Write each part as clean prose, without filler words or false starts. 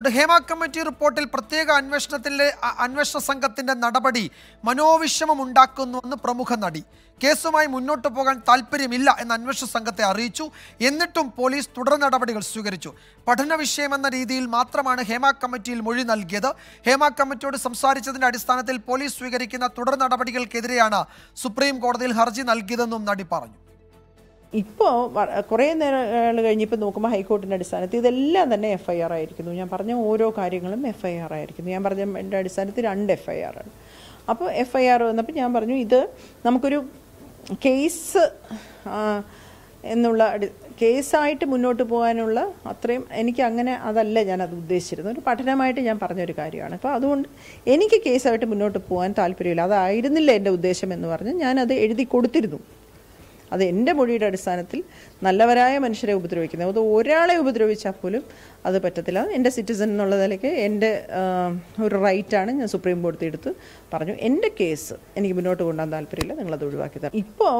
Hema committee റിപ്പോർട്ടിൽ പ്രത്യേക അന്വേഷണ സംഘത്തിന്റെ നടപടി മനോവിഷമമുണ്ടാക്കുന്നുവെന്ന് പ്രമുഖ നടി. കേസുമായി മുന്നോട്ട് പോകാൻ താല്പര്യമില്ല എന്ന് അന്വേഷണ സംഘത്തെ അറിയിച്ചു. എന്നിട്ടും പോലീസ് തുടർ നടപടികൾ സ്വീകരിച്ചു. പഠന വിഷയമെന്ന രീതിയിൽ മാത്രമാണ് ഹേമ കമ്മിറ്റിയിൽ മൊഴി നൽകിയത്. ഹേമ കമ്മിറ്റിയോട് സംസാരിച്ചതിന്റെ അടിസ്ഥാനത്തിൽ പോലീസ് സ്വീകരിക്കുന്ന തുടർ നടപടികൾക്കെതിരെയാണ് സുപ്രീം കോടതിയിൽ ഹർജി നൽകിയതെന്നും നടി പറഞ്ഞു. ഇപ്പോൾ കുറേ നേരം കഴിഞ്ഞിപ്പോൾ നോക്കുമ്പോൾ ഹൈക്കോർട്ടിൻ്റെ അടിസ്ഥാനത്തിൽ ഇതെല്ലാം തന്നെ FIR ആയിരിക്കുന്നു. ഞാൻ പറഞ്ഞ ഓരോ കാര്യങ്ങളും FIR ആയിരിക്കുന്നു. ഞാൻ പറഞ്ഞ എൻ്റെ അടിസ്ഥാനത്തിൽ 2 FIR ആണ്. അപ്പോൾ FIR വന്നപ്പോൾ ഞാൻ പറഞ്ഞു ഇത് നമുക്കൊരു കേസ് എന്നുള്ള കേസായിട്ട് മുന്നോട്ട് പോകാനുള്ള അത്രയും എനിക്ക് അങ്ങനെ അതല്ല ഞാനത് ഉദ്ദേശിച്ചിരുന്നു. ഒരു പഠനമായിട്ട് ഞാൻ പറഞ്ഞൊരു കാര്യമാണ്. അപ്പോൾ അതുകൊണ്ട് എനിക്ക് കേസായിട്ട് മുന്നോട്ട് പോകാൻ താല്പര്യമില്ല, അതായിരുന്നില്ല എൻ്റെ ഉദ്ദേശം എന്ന് പറഞ്ഞ് ഞാനത് എഴുതി കൊടുത്തിരുന്നു. അത് എൻ്റെ മൊഴിയുടെ അടിസ്ഥാനത്തിൽ നല്ലവരായ മനുഷ്യരെ ഉപദ്രവിക്കുന്നത്, അത് ഒരാളെ ഉപദ്രവിച്ചാൽ പോലും അത് പറ്റത്തില്ല. എൻ്റെ സിറ്റിസൺ എന്നുള്ള നിലയ്ക്ക് എൻ്റെ ഒരു റൈറ്റാണ്. ഞാൻ സുപ്രീം കോടതി എടുത്ത് പറഞ്ഞു എൻ്റെ കേസ് എനിക്ക് മുന്നോട്ട് കൊണ്ടുപോകാൻ താല്പര്യമില്ല, നിങ്ങളത് ഒഴിവാക്കി തരാം. ഇപ്പോൾ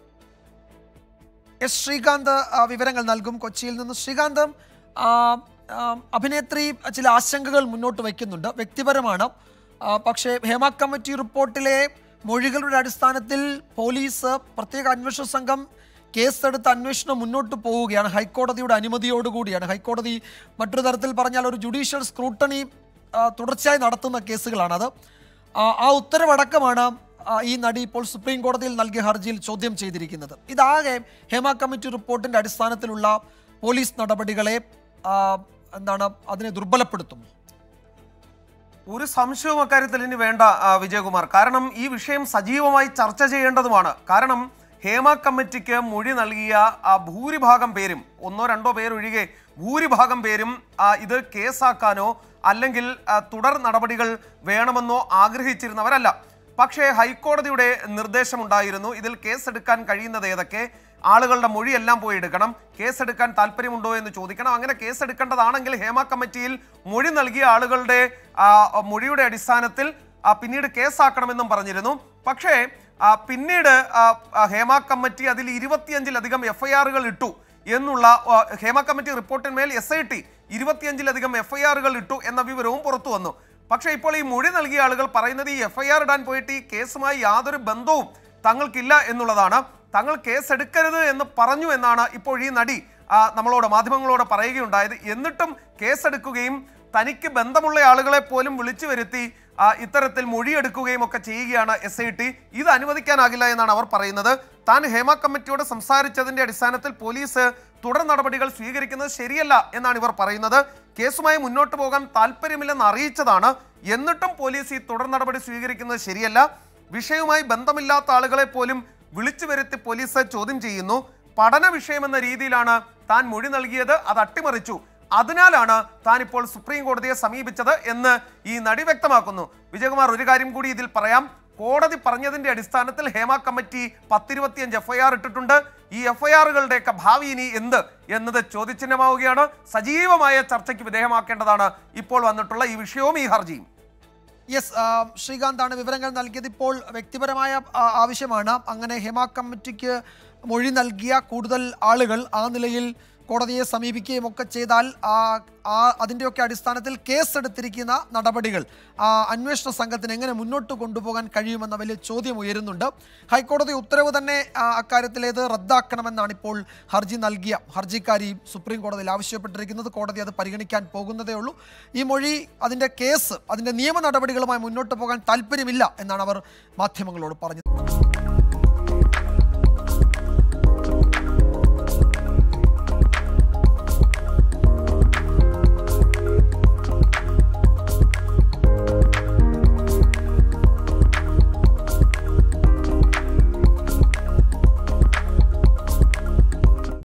ശ്രീകാന്ത് വിവരങ്ങൾ നൽകും കൊച്ചിയിൽ നിന്ന്. ശ്രീകാന്ത്, അഭിനേത്രി ചില ആശങ്കകൾ മുന്നോട്ട് വയ്ക്കുന്നുണ്ട്, വ്യക്തിപരമാണ്. പക്ഷേ ഹേമ കമ്മിറ്റി റിപ്പോർട്ടിലെ മൊഴികളുടെ അടിസ്ഥാനത്തിൽ പോലീസ് പ്രത്യേക അന്വേഷണ സംഘം കേസെടുത്ത് അന്വേഷണം മുന്നോട്ട് പോവുകയാണ്. ഹൈക്കോടതിയുടെ അനുമതിയോടുകൂടിയാണ്. ഹൈക്കോടതി മറ്റൊരു തരത്തിൽ പറഞ്ഞാൽ ഒരു ജുഡീഷ്യൽ സ്ക്രൂട്ടണി തുടർച്ചയായി നടത്തുന്ന കേസുകളാണത്. ആ ഉത്തരവടക്കമാണ് ഈ നടി ഇപ്പോൾ സുപ്രീം കോടതിയിൽ നൽകിയ ഹർജിയിൽ ചോദ്യം ചെയ്തിരിക്കുന്നത്. ഇതാകെ ഹേമ കമ്മിറ്റി റിപ്പോർട്ടിന്റെ അടിസ്ഥാനത്തിലുള്ള പോലീസ് നടപടികളെ അതിനെ ദുർബലപ്പെടുത്തും. ഒരു സംശയവും അക്കാര്യത്തിൽ ഇനി വേണ്ട വിജയകുമാർ. കാരണം ഈ വിഷയം സജീവമായി ചർച്ച ചെയ്യേണ്ടതുമാണ്. കാരണം ഹേമ കമ്മിറ്റിക്ക് മൊഴി നൽകിയ ഭൂരിഭാഗം പേരും, 1-2 പേരൊഴികെ ഭൂരിഭാഗം പേരും ഇത് കേസാക്കാനോ അല്ലെങ്കിൽ തുടർ നടപടികൾ വേണമെന്നോ ആഗ്രഹിച്ചിരുന്നവരല്ല. പക്ഷേ ഹൈക്കോടതിയുടെ നിർദ്ദേശമുണ്ടായിരുന്നു, ഇതിൽ കേസെടുക്കാൻ കഴിയുന്നത് ഏതൊക്കെ, ആളുകളുടെ മൊഴിയെല്ലാം പോയി എടുക്കണം, കേസെടുക്കാൻ താല്പര്യമുണ്ടോ എന്ന് ചോദിക്കണം. അങ്ങനെ കേസെടുക്കേണ്ടതാണെങ്കിൽ ഹേമ കമ്മിറ്റിയിൽ മൊഴി നൽകിയ ആളുകളുടെ മൊഴിയുടെ അടിസ്ഥാനത്തിൽ പിന്നീട് കേസാക്കണമെന്നും പറഞ്ഞിരുന്നു. പക്ഷേ പിന്നീട് ഹേമ കമ്മിറ്റി അതിൽ 25-ലധികം FIRകൾ ഇട്ടു എന്നുള്ള ഹേമ കമ്മിറ്റി റിപ്പോർട്ടിന്മേൽ SIT 25-ലധികം FIRകൾ ഇട്ടു എന്ന വിവരവും പുറത്തു വന്നു. പക്ഷേ ഇപ്പോൾ ഈ മൊഴി നൽകിയ ആളുകൾ പറയുന്നത് ഈ FIR ഇടാൻ പോയിട്ട് ഈ കേസുമായി യാതൊരു ബന്ധവും തങ്ങൾക്കില്ല എന്നുള്ളതാണ്. തങ്ങൾ കേസെടുക്കരുത് എന്ന് പറഞ്ഞു എന്നാണ് ഇപ്പോൾ ഈ നടി മാധ്യമങ്ങളോട് പറയുകയുണ്ടായത്. എന്നിട്ടും കേസെടുക്കുകയും തനിക്ക് ബന്ധമുള്ള ആളുകളെ പോലും വിളിച്ചു വരുത്തി ഇത്തരത്തിൽ മൊഴിയെടുക്കുകയും ഒക്കെ ചെയ്യുകയാണ് SIT. ഇത് അനുവദിക്കാനാകില്ല എന്നാണ് അവർ പറയുന്നത്. താൻ ഹേമ കമ്മിറ്റിയോട് സംസാരിച്ചതിന്റെ അടിസ്ഥാനത്തിൽ പോലീസ് തുടർ നടപടികൾ സ്വീകരിക്കുന്നത് ശരിയല്ല എന്നാണ് ഇവർ പറയുന്നത്. കേസുമായി മുന്നോട്ട് പോകാൻ താല്പര്യമില്ലെന്ന് അറിയിച്ചതാണ്. എന്നിട്ടും പോലീസ് ഈ തുടർ നടപടി സ്വീകരിക്കുന്നത് ശരിയല്ല. വിഷയവുമായി ബന്ധമില്ലാത്ത ആളുകളെ പോലും വിളിച്ചു വരുത്തി പോലീസ് ചോദ്യം ചെയ്യുന്നു. പഠന വിഷയമെന്ന രീതിയിലാണ് താൻ മൊഴി നൽകിയത്, അത് അട്ടിമറിച്ചു. അതിനാലാണ് താൻ ഇപ്പോൾ സുപ്രീം കോടതിയെ സമീപിച്ചത് എന്ന് ഈ നടി വ്യക്തമാക്കുന്നു. വിജയകുമാർ, ഒരു കാര്യം കൂടി ഇതിൽ പറയാം. കോടതി പറഞ്ഞതിന്റെ അടിസ്ഥാനത്തിൽ ഹേമ കമ്മിറ്റി 10-25 FIR ഇട്ടിട്ടുണ്ട്. ഈ FIRകളുടെയൊക്കെ ഭാവി ഇനി എന്ത് എന്നത് ചോദ്യചിഹ്നമാവുകയാണ്. സജീവമായ ചർച്ചയ്ക്ക് വിധേയമാക്കേണ്ടതാണ് ഇപ്പോൾ വന്നിട്ടുള്ള ഈ വിഷയവും ഈ ഹർജിയും. യെസ്, ശ്രീകാന്താണ് വിവരങ്ങൾ നൽകിയത്. ഇപ്പോൾ വ്യക്തിപരമായ ആവശ്യമാണ്. അങ്ങനെ ഹേമ കമ്മിറ്റിക്ക് മൊഴി നൽകിയ കൂടുതൽ ആളുകൾ ആ നിലയിൽ കോടതിയെ സമീപിക്കുകയും ഒക്കെ ചെയ്താൽ അതിൻ്റെയൊക്കെ അടിസ്ഥാനത്തിൽ കേസെടുത്തിരിക്കുന്ന നടപടികൾ അന്വേഷണ സംഘത്തിന് എങ്ങനെ മുന്നോട്ട് കൊണ്ടുപോകാൻ കഴിയുമെന്ന വലിയ ചോദ്യം ഉയരുന്നുണ്ട്. ഹൈക്കോടതി ഉത്തരവ് തന്നെ അക്കാര്യത്തിലേത് റദ്ദാക്കണമെന്നാണ് ഇപ്പോൾ ഹർജി നൽകിയ ഹർജിക്കാരി സുപ്രീം കോടതിയിൽ ആവശ്യപ്പെട്ടിരിക്കുന്നത്. കോടതി അത് പരിഗണിക്കാൻ പോകുന്നതേ ഉള്ളൂ. ഈ മൊഴി, അതിൻ്റെ കേസ്, അതിൻ്റെ നിയമ നടപടികളുമായി മുന്നോട്ട് പോകാൻ താല്പര്യമില്ല എന്നാണ് അവർ മാധ്യമങ്ങളോട് പറഞ്ഞത്.